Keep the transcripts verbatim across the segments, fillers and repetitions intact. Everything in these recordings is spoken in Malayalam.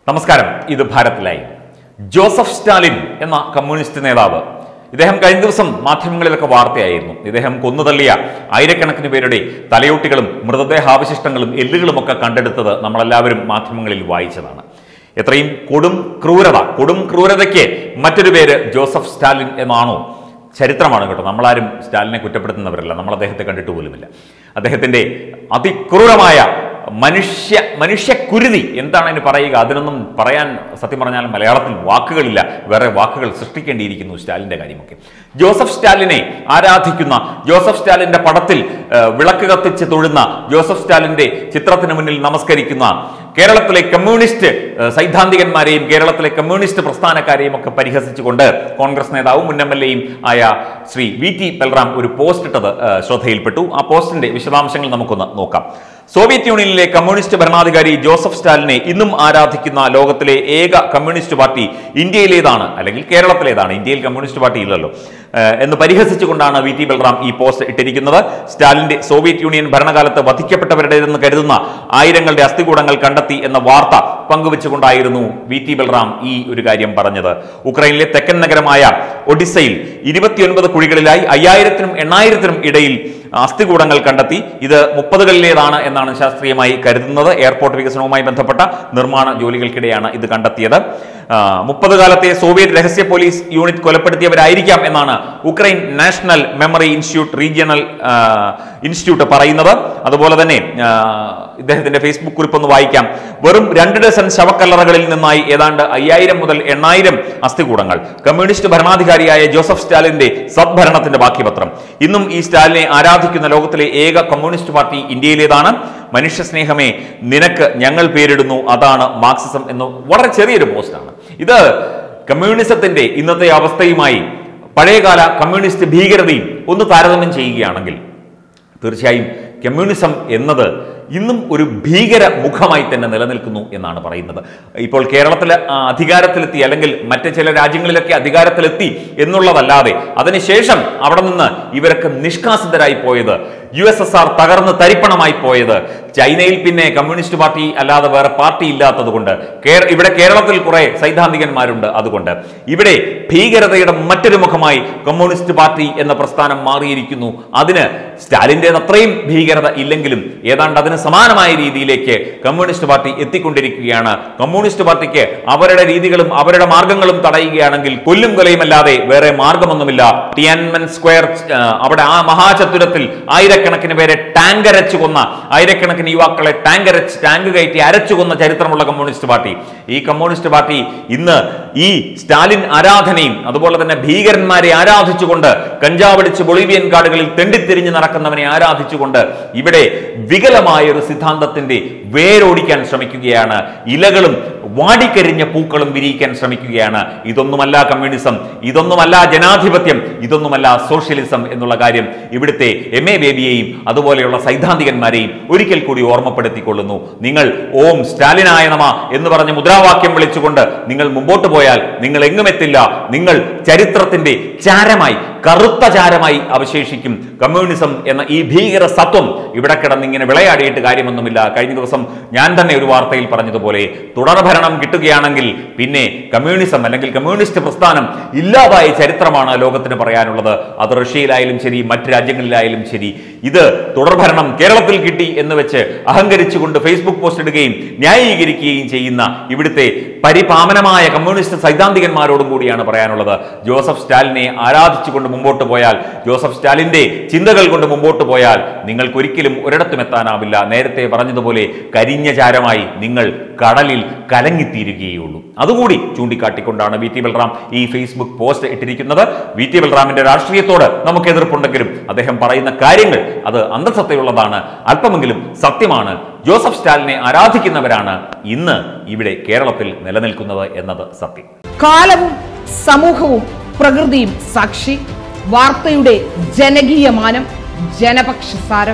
നമസ്കാരം, ഇത് ഭാരത് ലൈവ്. ജോസഫ് സ്റ്റാലിൻ എന്ന കമ്മ്യൂണിസ്റ്റ് നേതാവ്, ഇദ്ദേഹം കഴിഞ്ഞ ദിവസം മാധ്യമങ്ങളിലൊക്കെ വാർത്തയായിരുന്നു. ഇദ്ദേഹം കൊന്നുതള്ളിയ ആയിരക്കണക്കിന് പേരുടെ തലയോട്ടികളും മൃതദേഹാവശിഷ്ടങ്ങളും എല്ലുകളും ഒക്കെ കണ്ടെടുത്തത് നമ്മളെല്ലാവരും മാധ്യമങ്ങളിൽ വായിച്ചതാണ്. എത്രയും കൊടും ക്രൂരത, കൊടും ക്രൂരതയ്ക്ക് മറ്റൊരു പേര് ജോസഫ് സ്റ്റാലിൻ എന്നാണോ? ചരിത്രമാണ് കേട്ടോ. നമ്മളാരും സ്റ്റാലിനെ കുറ്റപ്പെടുത്തുന്നവരല്ല, നമ്മൾ അദ്ദേഹത്തെ കണ്ടിട്ട് പോലുമില്ല. അദ്ദേഹത്തിൻ്റെ അതിക്രൂരമായ മനുഷ്യ മനുഷ്യക്കുരുതി എന്താണ് അതിന് പറയുക? അതിനൊന്നും പറയാൻ സത്യം പറഞ്ഞാൽ മലയാളത്തിൽ വാക്കുകളില്ല. വേറെ വാക്കുകൾ സൃഷ്ടിക്കേണ്ടിയിരിക്കുന്നു സ്റ്റാലിൻ്റെ കാര്യമൊക്കെ. ജോസഫ് സ്റ്റാലിനെ ആരാധിക്കുന്ന, ജോസഫ് സ്റ്റാലിൻ്റെ പടത്തിൽ വിളക്ക് കത്തിച്ച് തൊഴുന്ന, ജോസഫ് സ്റ്റാലിൻ്റെ ചിത്രത്തിന് മുന്നിൽ നമസ്കരിക്കുന്ന കേരളത്തിലെ കമ്മ്യൂണിസ്റ്റ് സൈദ്ധാന്തികന്മാരെയും കേരളത്തിലെ കമ്മ്യൂണിസ്റ്റ് പ്രസ്ഥാനക്കാരെയും ഒക്കെ പരിഹസിച്ചുകൊണ്ട് കോൺഗ്രസ് നേതാവും മുൻ എം എൽ എയും ആയ ശ്രീ വി ടി ബൽറാം ഒരു പോസ്റ്റ് ഇട്ടത് ശ്രദ്ധയിൽപ്പെട്ടു. ആ പോസ്റ്റിന്റെ വിശദാംശങ്ങൾ നമുക്കൊന്ന് നോക്കാം. സോവിയറ്റ് യൂണിയനിലെ കമ്മ്യൂണിസ്റ്റ് ഭരണാധികാരി ജോസഫ് സ്റ്റാലിനെ ഇന്നും ആരാധിക്കുന്ന ലോകത്തിലെ ഏക കമ്മ്യൂണിസ്റ്റ് പാർട്ടി ഇന്ത്യയിലേതാണ്, അല്ലെങ്കിൽ കേരളത്തിലേതാണ്, ഇന്ത്യയിൽ കമ്മ്യൂണിസ്റ്റ് പാർട്ടി ഇല്ലല്ലോ എന്ന് പരിഹസിച്ചുകൊണ്ടാണ് വി ടി ബൽറാം ഈ പോസ്റ്റ് ഇട്ടിരിക്കുന്നത്. സ്റ്റാലിന്റെ സോവിയറ്റ് യൂണിയൻ ഭരണകാലത്ത് വധിക്കപ്പെട്ടവരുടേതെന്ന് കരുതുന്ന ആയിരങ്ങളുടെ അസ്ഥികൂടങ്ങൾ കണ്ടെത്തി എന്ന വാർത്ത പങ്കുവെച്ചുകൊണ്ടായിരുന്നു വി ടി ബൽറാം ഈ ഒരു കാര്യം പറഞ്ഞത്. ഉക്രൈനിലെ തെക്കൻ നഗരമായ ഒഡീസയിൽ ഇരുപത്തിയൊൻപത് കുഴികളിലായി അയ്യായിരത്തിനും എണ്ണായിരത്തിനും ഇടയിൽ അസ്ഥികൂടങ്ങൾ കണ്ടെത്തി. ഇത് മുപ്പതുകളിലേതാണ് എന്നാണ് ശാസ്ത്രീയമായി കരുതുന്നത്. എയർപോർട്ട് വികസനവുമായി ബന്ധപ്പെട്ട നിർമ്മാണ ജോലികൾക്കിടെയാണ് ഇത് കണ്ടെത്തിയത്. മുപ്പത് കാലത്തെ സോവിയറ്റ് രഹസ്യ പോലീസ് യൂണിറ്റ് കൊലപ്പെടുത്തിയവരായിരിക്കാം എന്നാണ് Ukraine national memory institute regional institute പറയുന്നത്. അതുപോലെ തന്നെ ഇദ്ദേഹത്തിന്റെ ഫേസ്ബുക്ക് കുറിപ്പൊന്ന് വായിക്കാം. വെറും രണ്ട് ഡസൻ ശവക്കല്ലറകളിൽ നിന്നായി ഏതാണ്ട് അയ്യായിരം മുതൽ എണ്ണായിരം അസ്ഥികൂടങ്ങൾ. കമ്മ്യൂണിസ്റ്റ് ഭരണാധികാരിയായ ജോസഫ് സ്റ്റാലിന്റെ സദ്ഭരണത്തിന്റെ ബാക്കിപത്രം. ഇന്നും ഈ സ്റ്റാലിനെ ആരാധിക്കുന്ന ലോകത്തിലെ ഏക കമ്മ്യൂണിസ്റ്റ് പാർട്ടി ഇന്ത്യയിലേതാണ്. മനുഷ്യ സ്നേഹമേ നിനക്ക് ഞങ്ങൾ പേരിടുന്നു, അതാണ് മാർക്സിസം എന്ന് വളരെ ചെറിയൊരു പോസ്റ്റാണ്. ഇത് കമ്മ്യൂണിസത്തിന്റെ ഇന്നത്തെ അവസ്ഥയുമായി പഴയകാല കമ്മ്യൂണിസ്റ്റ് ഭീകരതയും ഒന്ന് താരതമ്യം ചെയ്യുകയാണെങ്കിൽ തീർച്ചയായും കമ്മ്യൂണിസം എന്നത് ഇന്നും ഒരു ഭീകര മുഖമായി തന്നെ നിലനിൽക്കുന്നു എന്നാണ് പറയുന്നത്. ഇപ്പോൾ കേരളത്തിൽ അധികാരത്തിലെത്തി, അല്ലെങ്കിൽ മറ്റ് ചില രാജ്യങ്ങളിലൊക്കെ അധികാരത്തിലെത്തി എന്നുള്ളതല്ലാതെ അതിനുശേഷം അവിടെ നിന്ന് ഇവരൊക്കെ നിഷ്കാസിതരായി പോയത്, യു എസ് എസ് ആർ തകർന്ന് തരിപ്പണമായി പോയത്, ചൈനയിൽ പിന്നെ കമ്മ്യൂണിസ്റ്റ് പാർട്ടി അല്ലാതെ വേറെ പാർട്ടി ഇല്ലാത്തത് കൊണ്ട്, ഇവിടെ കേരളത്തിൽ കുറെ സൈദ്ധാന്തികന്മാരുണ്ട്, അതുകൊണ്ട് ഇവിടെ ഭീകരതയുടെ മറ്റൊരു മുഖമായി കമ്മ്യൂണിസ്റ്റ് പാർട്ടി എന്ന പ്രസ്ഥാനം മാറിയിരിക്കുന്നു. അതിന് സ്റ്റാലിൻ്റെ അത്രയും ഭീകരത ഇല്ലെങ്കിലും ഏതാണ്ട് അതിന് സമാനമായ രീതിയിലേക്ക് കമ്മ്യൂണിസ്റ്റ് പാർട്ടി എത്തിക്കൊണ്ടിരിക്കുകയാണ്. കമ്മ്യൂണിസ്റ്റ് പാർട്ടിക്ക് അവരുടെ രീതികളും അവരുടെ മാർഗങ്ങളും തടയുകയാണെങ്കിൽ കൊല്ലും കൊലയുമല്ലാതെ വേറെ മാർഗമൊന്നുമില്ല. ടിയാൻമെൻ സ്ക്വയർ, അവിടെ ആ മഹാചത്തുരത്തിൽ ആയിരക്കണക്കിന് പേരെ ടാങ്ക് അരച്ചു കൊന്ന, ആയിരക്കണക്കിന് യുവാക്കളെ ടാങ്ക് അരച്ച് ടാങ്ക് കയറ്റി അരച്ചു കൊന്ന ചരിത്രമുള്ള കമ്മ്യൂണിസ്റ്റ് പാർട്ടി. ഈ കമ്മ്യൂണിസ്റ്റ് പാർട്ടി ഇന്ന് ഈ സ്റ്റാലിൻ ആരാധനയും അതുപോലെ തന്നെ ഭീകരന്മാരെ ആരാധിച്ചുകൊണ്ട്, കഞ്ചാവടിച്ച് ബൊളീവിയൻ കാടുകളിൽ തെണ്ടിത്തിരിഞ്ഞ് നടക്കുന്നവനെ ആരാധിച്ചുകൊണ്ട് ഇവിടെ വികലമായ ഒരു സിദ്ധാന്തത്തിന്റെ വേരോടിക്കാൻ ശ്രമിക്കുകയാണ്. ഇലകളും വാടിക്കരിഞ്ഞ പൂക്കളും വിരിയിക്കാൻ ശ്രമിക്കുകയാണ്. ഇതൊന്നുമല്ല കമ്മ്യൂണിസം, ഇതൊന്നുമല്ല ജനാധിപത്യം, ഇതൊന്നുമല്ല സോഷ്യലിസം എന്നുള്ള കാര്യം ഇവിടുത്തെ എം എ ബേബിയെയും അതുപോലെയുള്ള സൈദ്ധാന്തികന്മാരെയും ഒരിക്കൽ കൂടി ഓർമ്മപ്പെടുത്തിക്കൊള്ളുന്നു. നിങ്ങൾ ഓം സ്റ്റാലിനായ നമ എന്ന് പറഞ്ഞ് മുദ്രാവാക്യം വിളിച്ചുകൊണ്ട് നിങ്ങൾ മുമ്പോട്ട് പോയാൽ നിങ്ങൾ എങ്ങുമെത്തില്ല. നിങ്ങൾ ചരിത്രത്തിന്റെ ചാരമായി, കറുത്ത ചാരമായി അവശേഷിക്കും. കമ്മ്യൂണിസം എന്ന ഈ ഭീകര സത്വം ഇവിടെ കിടന്ന് ഇങ്ങനെ വിളയാടിയിട്ട് കാര്യമൊന്നുമില്ല. കഴിഞ്ഞ ദിവസം ഞാൻ തന്നെ ഒരു വാർത്തയിൽ പറഞ്ഞതുപോലെ തുടർഭരണം കിട്ടുകയാണെങ്കിൽ പിന്നെ കമ്മ്യൂണിസം അല്ലെങ്കിൽ കമ്മ്യൂണിസ്റ്റ് പ്രസ്ഥാനം ഇല്ലാതായ ചരിത്രമാണ് ലോകത്തിന് പറയാനുള്ളത്. അത് റഷ്യയിലായാലും ശരി, മറ്റ് രാജ്യങ്ങളിലായാലും ശരി. ഇത് തുടർഭരണം കേരളത്തിൽ കിട്ടി എന്ന് വെച്ച് അഹങ്കരിച്ചുകൊണ്ട് ഫേസ്ബുക്ക് പോസ്റ്റ് ഇടുകയും ന്യായീകരിക്കുകയും ചെയ്യുന്ന ഇവിടുത്തെ പരിപാവനമായ കമ്മ്യൂണിസ്റ്റ് സൈദ്ധാന്തികന്മാരോടും കൂടിയാണ് പറയാനുള്ളത്. ജോസഫ് സ്റ്റാലിനെ ആരാധിച്ചുകൊണ്ട് മുമ്പോട്ട് പോയാൽ, ജോസഫ് സ്റ്റാലിന്റെ ചിന്തകൾ കൊണ്ട് മുമ്പോട്ട് പോയാൽ നിങ്ങൾക്ക് ഒരിക്കലും ഒരിടത്തും എത്താനാവില്ല. നേരത്തെ പറഞ്ഞതുപോലെ കരിഞ്ഞ ചാരമായി നിങ്ങൾ കടലിൽ കലങ്ങിത്തീരുകയുള്ളൂ. അതുകൂടി ചൂണ്ടിക്കാട്ടിക്കൊണ്ടാണ് വി ടി ബൽറാം ഈ ഫേസ്ബുക്ക് പോസ്റ്റ് ഇട്ടിരിക്കുന്നത്. വി ടി ബൽറാമിന്റെ രാഷ്ട്രീയത്തോട് നമുക്ക് എതിർപ്പുണ്ടെങ്കിലും അദ്ദേഹം പറയുന്ന കാര്യങ്ങൾ അത് അന്തസത്തയുള്ളതാണ്, അല്പമെങ്കിലും സത്യമാണ്. ജോസഫ് സ്റ്റാലിനെ ആരാധിക്കുന്നവരാണ് ഇന്ന് ഇവിടെ കേരളത്തിൽ നിലനിൽക്കുന്നത് എന്നത് സത്യം. കാലവും സമൂഹവും പ്രകൃതിയും സാക്ഷി. വാർത്തയുടെ ജനകീയ മാനം, ജനപക്ഷസാരം.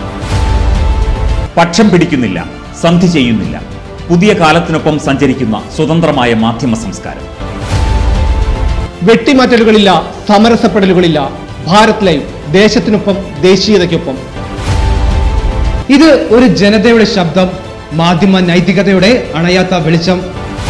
പക്ഷം പിടിക്കുന്നില്ല, സന്ധി ചെയ്യുന്നില്ല. പുതിയ കാലത്തിനൊപ്പം സഞ്ചരിക്കുന്ന സ്വതന്ത്രമായ മാധ്യമ സംസ്കാരം. വെട്ടിമാറ്റലുകളില്ല, സമരസപ്പെടലുകളില്ല. ഭാരത് ലൈവ്, ദേശത്തിനൊപ്പം ദേശീയതയ്ക്കൊപ്പം. ഇത് ഒരു ജനതയുടെ ശബ്ദം, മാധ്യമ നൈതികതയുടെ അണയാത്ത വെളിച്ചം.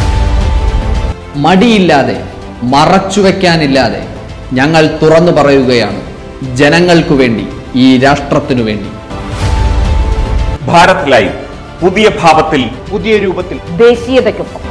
മടിയില്ലാതെ മറച്ചുവെക്കാനില്ലാതെ ഞങ്ങൾ തുറന്നു പറയുകയാണ്, ജനങ്ങൾക്കു വേണ്ടി, ഈ രാഷ്ട്രത്തിനു വേണ്ടി. ഭാരത് ലൈവ് പുതിയ ഭാവത്തിൽ, പുതിയ രൂപത്തിൽ ദേശീയതയ്ക്കൊപ്പം.